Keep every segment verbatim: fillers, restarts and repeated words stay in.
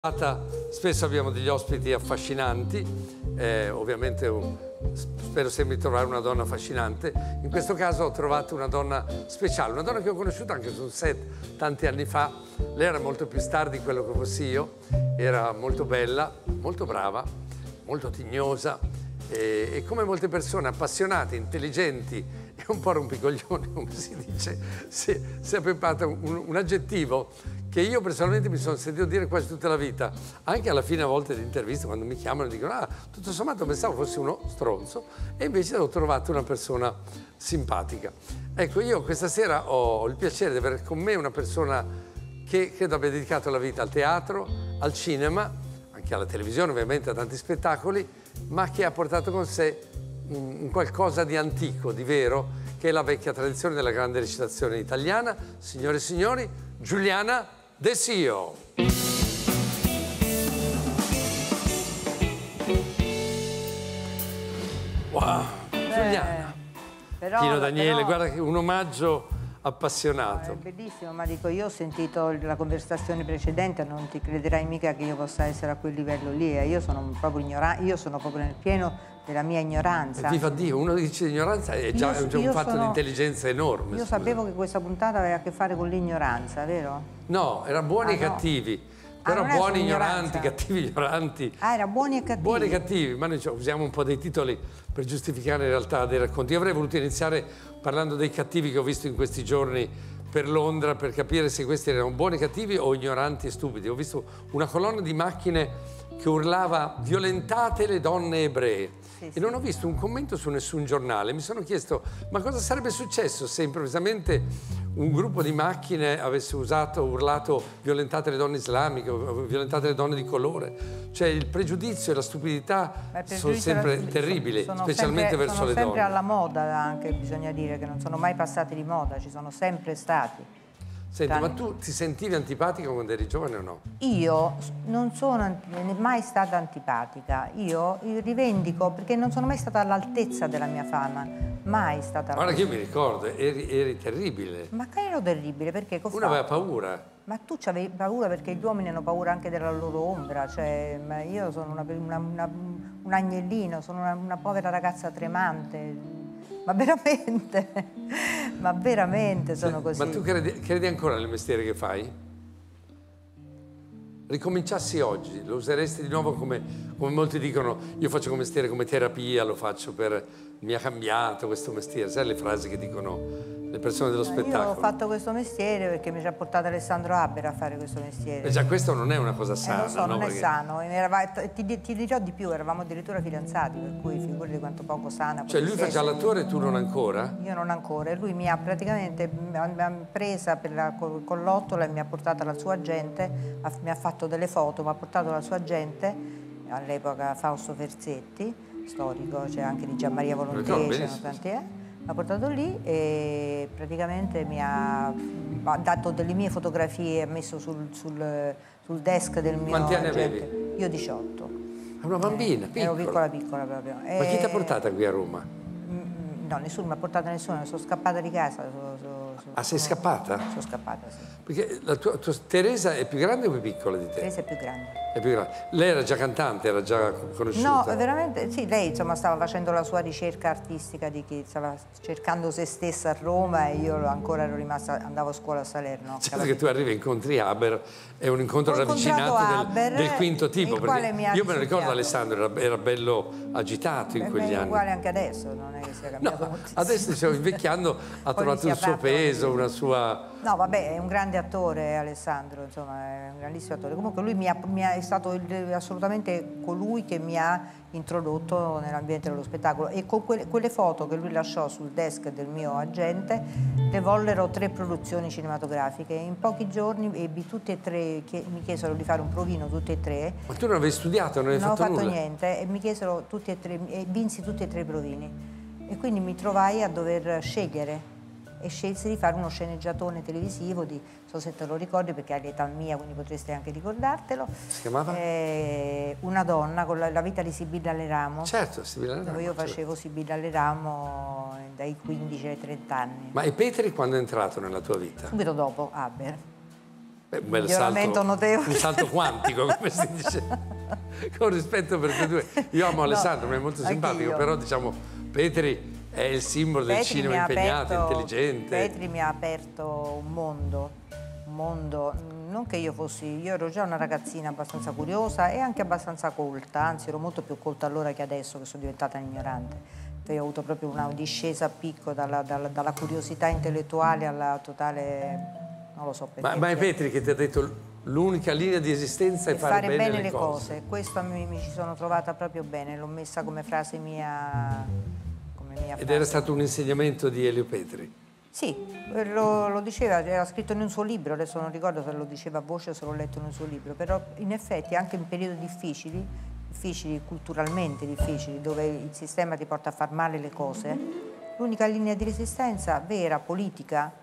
Spesso abbiamo degli ospiti affascinanti, eh, ovviamente un, spero sempre di trovare una donna affascinante. In questo caso ho trovato una donna speciale, una donna che ho conosciuto anche su un set tanti anni fa. Lei era molto più star di quello che fossi io, era molto bella, molto brava, molto tignosa e, e come molte persone appassionate, intelligenti e un po' rompicoglioni, come si dice, si, si è preparato un, un aggettivo che io personalmente mi sono sentito dire quasi tutta la vita, anche alla fine a volte di interviste, quando mi chiamano e dicono ah, tutto sommato pensavo fossi uno stronzo, e invece ho trovato una persona simpatica. Ecco, io questa sera ho il piacere di avere con me una persona che credo abbia dedicato la vita al teatro, al cinema, anche alla televisione ovviamente, a tanti spettacoli, ma che ha portato con sé un qualcosa di antico, di vero, che è la vecchia tradizione della grande recitazione italiana. Signore e signori, Giuliana De Sio. Wow, Beh, Giuliana. Però, Pino Daniele, però, guarda che un omaggio appassionato. No, è bellissimo, ma dico, io ho sentito la conversazione precedente, non ti crederai mica che io possa essere a quel livello lì, eh. Io sono proprio ignorante, io sono proprio nel pieno della mia ignoranza. Viva Dio, uno dice ignoranza è già, io, è già un fatto sono, di intelligenza enorme. Io scusa. sapevo che questa puntata aveva a che fare con l'ignoranza, vero? No, erano buoni ah, e cattivi. No. Però ah, buoni ignoranti, cattivi ignoranti. Ah, era buoni e cattivi. Buoni e cattivi, ma noi usiamo un po' dei titoli per giustificare in realtà dei racconti. Io avrei voluto iniziare parlando dei cattivi che ho visto in questi giorni per Londra, per capire se questi erano buoni e cattivi o ignoranti e stupidi. Ho visto una colonna di macchine che urlava violentate le donne ebree. Sì, e sì. Non ho visto un commento su nessun giornale. Mi sono chiesto, ma cosa sarebbe successo se improvvisamente un gruppo di macchine avesse usato, urlato violentate le donne islamiche o violentate le donne di colore? Cioè il pregiudizio e la stupidità sono sempre la... terribili, sono specialmente sempre, verso sono le donne. Sono sempre alla moda anche, bisogna dire, che non sono mai passati di moda, ci sono sempre stati. Senti, ma tu ti sentivi antipatica quando eri giovane o no? Io non sono mai stata antipatica, io rivendico, perché non sono mai stata all'altezza della mia fama, mai stata. Guarda che io mi ricordo, eri, eri terribile. Ma che ero terribile, perché? Uno aveva paura. Ma tu avevi paura perché gli uomini hanno paura anche della loro ombra, cioè io sono una, una, una, un agnellino, sono una, una povera ragazza tremante. Ma veramente, ma veramente sono sì, così. Ma tu credi, credi ancora nel mestiere che fai? Ricominciassi oggi, lo useresti di nuovo come, come molti dicono, io faccio come mestiere come terapia, lo faccio per, mi ha cambiato questo mestiere, sai le frasi che dicono le persone dello spettacolo? Io ho fatto questo mestiere perché mi ci ha portato Alessandro Haber a fare questo mestiere. E già questo non è una cosa sana. Eh, lo so, no? non Perché... è sano. Era, ti, ti dirò di più, eravamo addirittura fidanzati, per cui figurati quanto poco sana. Cioè lui faceva l'attore e tu non ancora? Io non ancora. E lui mi ha praticamente mi ha presa per la collottola e mi ha portata la sua agente, mi ha fatto delle foto, mi ha portato la sua agente, all'epoca Fausto Ferzetti, storico, c'è anche di Gianmaria Volontieri, c'erano tanti, eh? Mi ha portato lì e praticamente mi ha, ha dato delle mie fotografie, ha messo sul, sul, sul desk del mio Quanti anni agente. avevi? Io diciotto. Una bambina, eh, piccola. Ero piccola piccola proprio. Ma e... chi ti ha portata qui a Roma? No, nessuno mi ha portato nessuno, sono scappata di casa. So, so, so, ah, sei sono, scappata? Sono scappata, sì. Perché la tua, tua Teresa è più grande o più piccola di te? Teresa è più grande. È più grande. Lei era già cantante, era già conosciuta? No, veramente, sì, lei insomma stava facendo la sua ricerca artistica, di chi stava cercando se stessa a Roma e io ancora ero rimasta, andavo a scuola a Salerno. Certo che tu arrivi e incontri Haber, è un incontro ravvicinato del, del quinto tipo, perché io me lo ricordo Alessandro, era, era bello agitato in Beh, quegli è anni. uguale anche adesso, non è che sia cambiato no, moltissimo. Adesso diciamo, invecchiando ha trovato il suo peso, una sua... No, vabbè, è un grande attore Alessandro, insomma, è un grandissimo attore. Comunque lui mi ha, mi ha, è stato il, assolutamente colui che mi ha introdotto nell'ambiente dello spettacolo e con que, quelle foto che lui lasciò sul desk del mio agente devollero tre produzioni cinematografiche. In pochi giorni ebbi tutte e tre, che mi chiesero di fare un provino tutte e tre. Ma tu non avevi studiato, non avevi fatto fatto nulla? Non ho fatto niente e mi chiesero tutti e tre, e vinsi tutti e tre i provini. E quindi mi trovai a dover scegliere e scelsi di fare uno sceneggiatone televisivo di, non so se te lo ricordi perché hai l'età mia, quindi potresti anche ricordartelo. Si chiamava? Eh, una donna con la, la vita di Sibilla Leramo. Certo, Sibilla Leramo. Dove io certo. facevo Sibilla Leramo dai quindici ai trenta anni. Ma e Petri quando è entrato nella tua vita? Subito dopo Haber. Beh, un bel miglioramento salto, notevole. un salto quantico, come si dice, con rispetto per tutti e due. Io amo Alessandro, no, mi è molto simpatico, anch'io. però diciamo Petri è il simbolo del Petri cinema impegnato, aperto, intelligente. Petri mi ha aperto un mondo, un mondo, non che io fossi, io ero già una ragazzina abbastanza curiosa e anche abbastanza colta, anzi ero molto più colta allora che adesso che sono diventata ignorante. Io ho avuto proprio una discesa a picco dalla, dalla, dalla curiosità intellettuale alla totale, non lo so perché. Ma, ma è Petri che ti ha detto l'unica linea di esistenza è fare, fare bene, bene le cose. cose. Questo mi, mi ci sono trovata proprio bene, l'ho messa come frase mia. Come mia Ed frase. era stato un insegnamento di Elio Petri. Sì, lo, lo diceva, era scritto in un suo libro, adesso non ricordo se lo diceva a voce o se l'ho letto in un suo libro, però in effetti anche in periodi difficili, difficili culturalmente difficili, dove il sistema ti porta a far male le cose, l'unica linea di resistenza vera, politica,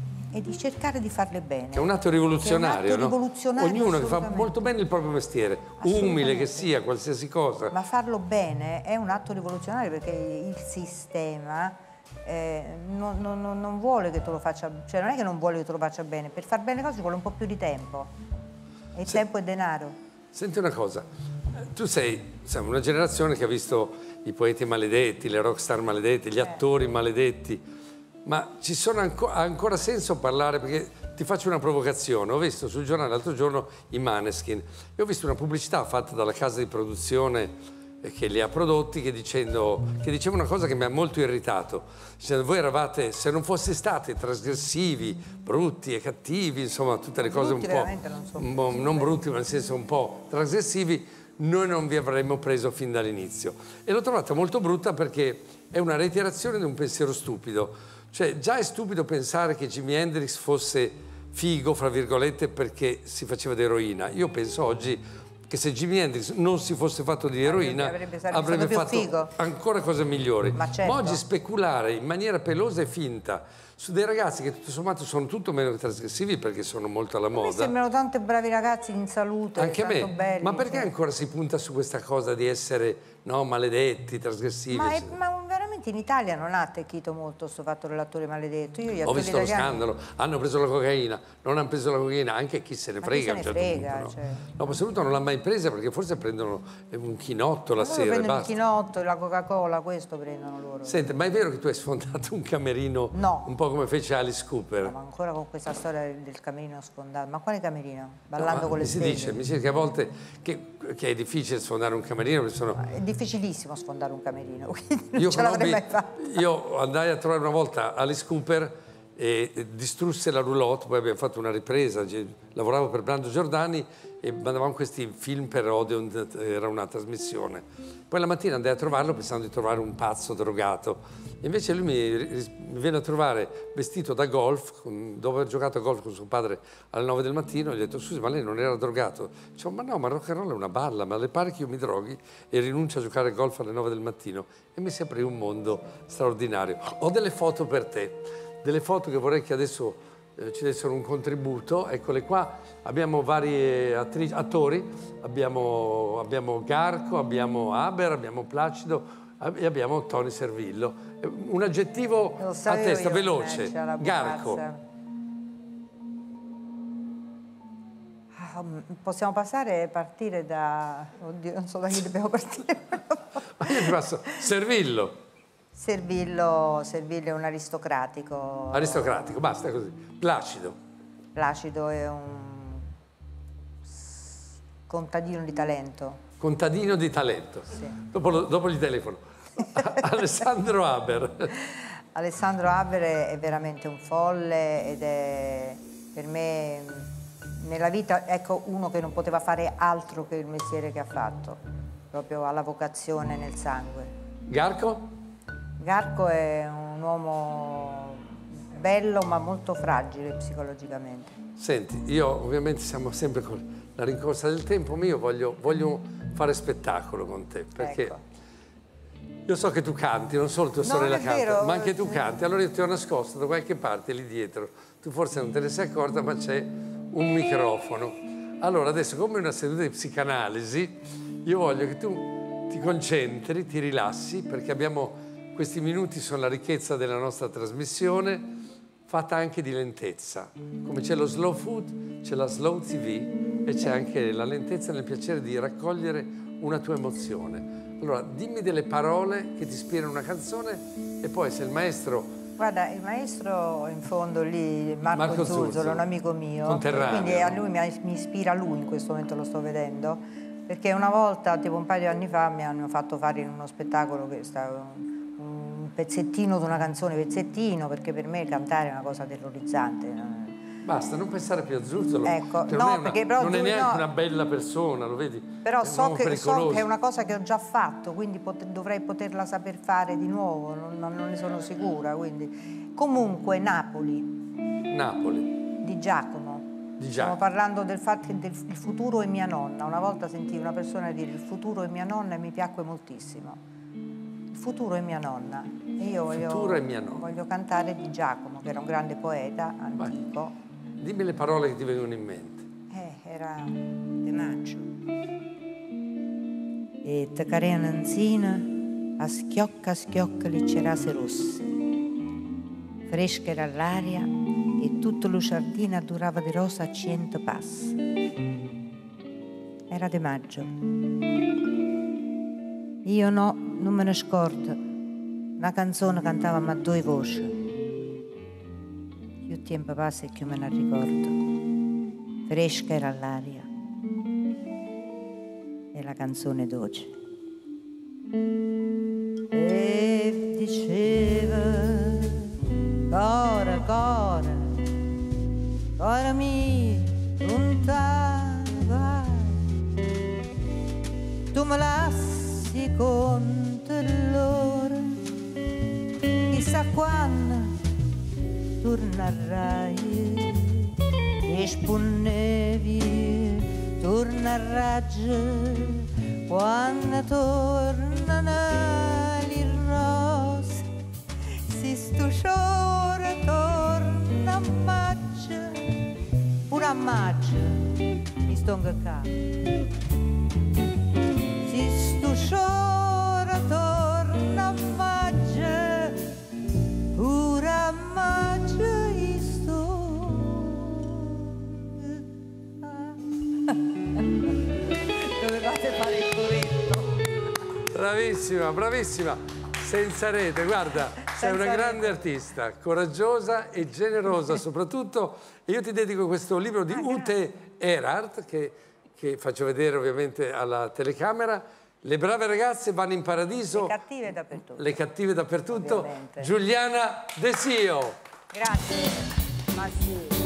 è di cercare di farle bene. Che è un atto rivoluzionario, È un atto no? rivoluzionario, Ognuno che fa molto bene il proprio mestiere, umile che sia, qualsiasi cosa. Ma farlo bene è un atto rivoluzionario perché il sistema eh, non, non, non vuole che tu lo faccia, cioè non è che non vuole che tu lo faccia bene, per far bene le cose ci vuole un po' più di tempo. E il Se, tempo è denaro. Senti una cosa, tu sei insomma, una generazione che ha visto i poeti maledetti, le rockstar maledetti, gli eh. attori maledetti. Ma ci sono anco, ha ancora senso parlare, perché ti faccio una provocazione, ho visto sul giornale l'altro giorno i Maneskin e ho visto una pubblicità fatta dalla casa di produzione che li ha prodotti che, dicendo, che diceva una cosa che mi ha molto irritato, dicendo voi eravate, se non foste stati trasgressivi, brutti e cattivi, insomma tutte le cose un po', non, so un po', non brutti ma nel senso un po' trasgressivi, noi non vi avremmo preso fin dall'inizio. E l'ho trovata molto brutta perché è una reiterazione di un pensiero stupido. Cioè, già è stupido pensare che Jimi Hendrix fosse figo, fra virgolette, perché si faceva di eroina. Io penso oggi che se Jimi Hendrix non si fosse fatto di eroina avrebbe, avrebbe fatto figo. ancora cose migliori. Ma, certo. Ma oggi speculare in maniera pelosa e finta su dei ragazzi che tutto sommato sono tutto meno che trasgressivi perché sono molto alla moda. Mi sembrano tanti bravi ragazzi in salute, anche a me. Belli, ma perché cioè. ancora si punta su questa cosa di essere no, maledetti, trasgressivi? Ma, è, ma in Italia non ha attecchito molto questo fatto dell'attore maledetto. Io gli Ho visto italiani... lo scandalo, hanno preso la cocaina, non hanno preso la cocaina, anche chi se ne frega. Ma chi se a ne un certo frega, punto, cioè. no? No, ma soprattutto non l'ha mai presa perché forse prendono un chinotto la ma sera. Prendono basta. il chinotto, la Coca-Cola, questo prendono loro. Senti, ma è vero che tu hai sfondato un camerino no. un po' come fece Alice Cooper? No, ma ancora con questa storia del camerino sfondato. Ma quale camerino? Ballando no, con le mi si stelle? dice, mi si dice che a volte che, che è difficile sfondare un camerino perché sono... È difficilissimo sfondare un camerino, quindi non io ce l'avrei mai fatto. Io andai a trovare una volta Alice Cooper e, e distrusse la roulotte, poi abbiamo fatto una ripresa, lavoravo per Brando Giordani e mandavamo questi film per Odeon, era una trasmissione. Poi la mattina andai a trovarlo pensando di trovare un pazzo drogato. Invece lui mi, mi viene a trovare vestito da golf, dopo aver giocato a golf con suo padre alle nove del mattino, e gli ho detto scusi ma lei non era drogato? Dicevo ma no, ma rock and roll è una balla, ma le pare che io mi droghi e rinuncio a giocare a golf alle nove del mattino? E mi si aprì un mondo straordinario. Ho delle foto per te, delle foto che vorrei che adesso eh, ci dessero un contributo, eccole qua, abbiamo vari attrici, attori, abbiamo, abbiamo Garco, abbiamo Aber, abbiamo Placido e abbiamo Tony Servillo. Un aggettivo a testa, veloce. Garco. Ah, possiamo passare e partire da... Oddio, non so da chi dobbiamo partire. Ma io ti passo. Servillo. Servillo, Servillo è un aristocratico. Aristocratico, basta così. Placido. Placido è un contadino di talento. Contadino di talento. Sì. Dopo, lo, dopo gli telefono. Alessandro Aber. Alessandro Aber è veramente un folle ed è per me nella vita, ecco, uno che non poteva fare altro che il mestiere che ha fatto, proprio alla vocazione nel sangue. Garco? Garco è un uomo bello ma molto fragile psicologicamente. Senti, io ovviamente siamo sempre con la rincorsa del tempo, ma io voglio, voglio fare spettacolo con te, perché ecco. Io so che tu canti, non solo tua sorella no, canta, vero. ma anche tu canti. Allora io ti ho nascosto da qualche parte lì dietro. Tu forse non te ne sei accorta, ma c'è un microfono. Allora adesso, come una seduta di psicanalisi, io voglio che tu ti concentri, ti rilassi, perché abbiamo questi minuti, sono la ricchezza della nostra trasmissione, fatta anche di lentezza. Come c'è lo slow food, c'è la Slow T V e c'è anche la lentezza nel piacere di raccogliere una tua emozione. Allora, dimmi delle parole che ti ispirano una canzone e poi se il maestro... Guarda, il maestro in fondo lì, Marco, Marco Zuzzolo, Zuzzolo, un amico mio, conterraneo. quindi a lui mi, mi ispira lui, in questo momento lo sto vedendo, perché una volta, tipo un paio di anni fa, mi hanno fatto fare in uno spettacolo che stava un, un pezzettino di una canzone, pezzettino, perché per me cantare è una cosa terrorizzante. Basta, non pensare più a Zuzzolo. Ecco, Per no, me è una, perché però non è tu- neanche no. una bella persona, lo vedi? Però È un so uomo che, so pericoloso. che è una cosa che ho già fatto, quindi pot- dovrei poterla saper fare di nuovo, non, non- non ne sono sicura. Quindi. Comunque Napoli, Napoli. di Giacomo. Di Giacomo. Stiamo parlando del fatto che del, il futuro è mia nonna. Una volta sentii una persona dire il futuro è mia nonna e mi piacque moltissimo. Il futuro è mia nonna. E io voglio, futuro è mia nonna. voglio cantare di Giacomo, che era un grande poeta antico. Vai. Dimmi le parole che ti vengono in mente. Eh, era De Maggio. E te carenanzina a schiocca a schiocca le cerase rosse. Fresca era l'aria e tutto lo giardino durava di rosa a cento passi. Era De Maggio. Io no, non me ne scordo. Una canzone cantava a due voci. Più tempo passa e più me ne ricordo. Fresca era l'aria e la canzone dolce. E diceva, cora, cora, cora mia, lontana vai, tu me lasci con te l'ora, chissà quando tornerai, e spunnevi, tornerai, quando tornano le rose, se sto giorno torna a maggio, pure a maggio, mi sto qua. Se sto giorno torna a maggio, pure a maggio io sto. Dovevate fare il coretto. Bravissima, bravissima. Senza rete, guarda, sei una Senza grande rete. artista, coraggiosa e generosa soprattutto. E io ti dedico questo libro di Ah, Ute Erhardt, che, che faccio vedere ovviamente alla telecamera. Le brave ragazze vanno in paradiso. Le cattive dappertutto. Le cattive dappertutto. Ovviamente. Giuliana De Sio. Grazie. Ma sì.